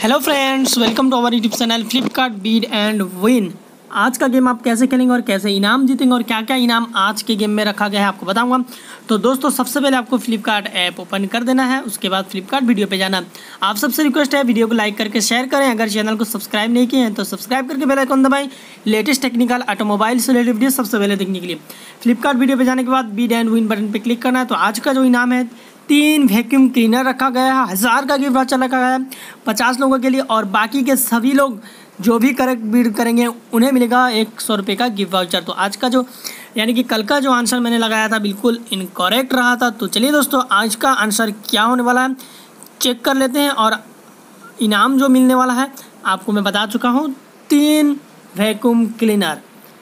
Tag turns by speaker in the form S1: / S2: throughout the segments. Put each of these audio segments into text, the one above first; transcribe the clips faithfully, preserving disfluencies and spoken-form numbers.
S1: Hello friends, welcome to our YouTube channel Flipkart beat and win. आज का game आप कैसे खेलेंगे और कैसे इनाम जीतेंगे और क्या क्या इनाम आज के गेम में रखा गया है आपको बताऊंगा। तो दोस्तों, सबसे पहले आपको फ्लिपकार्ट ऐप ओपन कर देना है, उसके बाद फ्लिपकार्ट वीडियो पे जाना। आप सबसे रिक्वेस्ट है वीडियो को लाइक करके शेयर करें। अगर चैनल को सब्सक्राइब नहीं किए हैं तो सब्सक्राइब करके बेल आइकन दबाएं लेटेस्ट टेक्निकल ऑटोमोबाइल से रिलेटेड वीडियो सबसे पहले देखने के लिए। फ्लिपकार्ट वीडियो पे जाने के बाद बीट एंड विन बटन पर क्लिक करना है। तो आज का जो इनाम है, तीन वैक्यूम क्लीनर रखा गया है, हज़ार का गिफ्ट वाउचर रखा गया है पचास लोगों के लिए, और बाकी के सभी लोग जो भी करेक्ट बीट करेंगे उन्हें मिलेगा एक सौ रुपये का गिफ्ट वाउचर। तो आज का जो यानी कि कल का जो आंसर मैंने लगाया था बिल्कुल इनकरेक्ट रहा था। तो चलिए दोस्तों, आज का आंसर क्या होने वाला है चेक कर लेते हैं। और इनाम जो मिलने वाला है आपको मैं बता चुका हूँ, तीन वैक्यूम क्लीनर।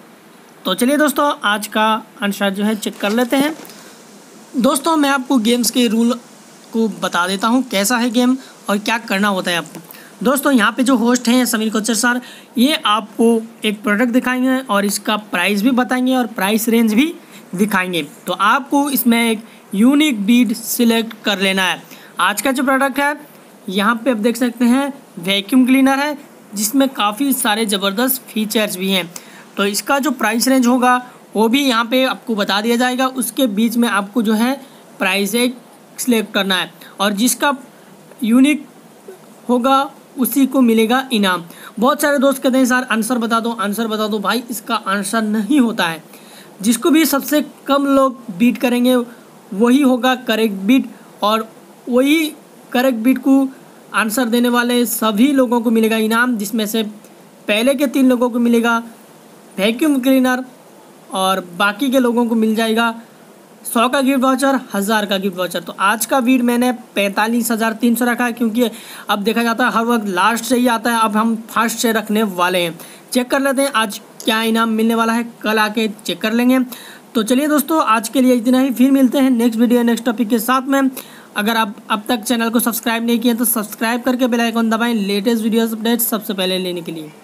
S1: तो चलिए दोस्तों, आज का आंसर जो है चेक कर लेते हैं। दोस्तों, मैं आपको गेम्स के रूल को बता देता हूँ कैसा है गेम और क्या करना होता है आपको। दोस्तों, यहाँ पे जो होस्ट हैं समीर कोचर सर, ये आपको एक प्रोडक्ट दिखाएंगे और इसका प्राइस भी बताएंगे और प्राइस रेंज भी दिखाएंगे। तो आपको इसमें एक यूनिक बीट सिलेक्ट कर लेना है। आज का जो प्रोडक्ट है यहाँ पे आप देख सकते हैं वैक्यूम क्लीनर है, जिसमें काफ़ी सारे ज़बरदस्त फीचर्स भी हैं। तो इसका जो प्राइस रेंज होगा वो भी यहाँ पे आपको बता दिया जाएगा। उसके बीच में आपको जो है प्राइस एक सिलेक्ट करना है और जिसका यूनिक होगा उसी को मिलेगा इनाम। बहुत सारे दोस्त कहते हैं सर आंसर बता दो, आंसर बता दो। भाई, इसका आंसर नहीं होता है। जिसको भी सबसे कम लोग बीट करेंगे वही होगा करेक्ट बीट, और वही करेक्ट बीट को आंसर देने वाले सभी लोगों को मिलेगा इनाम, जिसमें से पहले के तीन लोगों को मिलेगा वैक्यूम क्लीनर और बाकी के लोगों को मिल जाएगा सौ का गिफ्ट वाउचर, हज़ार का गिफ्ट वाउचर। तो आज का बीट मैंने पैंतालीस हज़ार तीन सौ रखा है, क्योंकि अब देखा जाता है हर वक्त लास्ट से ही आता है। अब हम फर्स्ट से रखने वाले हैं। चेक कर लेते हैं आज क्या इनाम मिलने वाला है, कल आके चेक कर लेंगे। तो चलिए दोस्तों, आज के लिए इतना ही। फिर मिलते हैं नेक्स्ट वीडियो नेक्स्ट टॉपिक के साथ में। अगर आप अब तक चैनल को सब्सक्राइब नहीं किए तो सब्सक्राइब करके बेल आइकन दबाएँ लेटेस्ट वीडियोज़ अपडेट सबसे पहले लेने के लिए।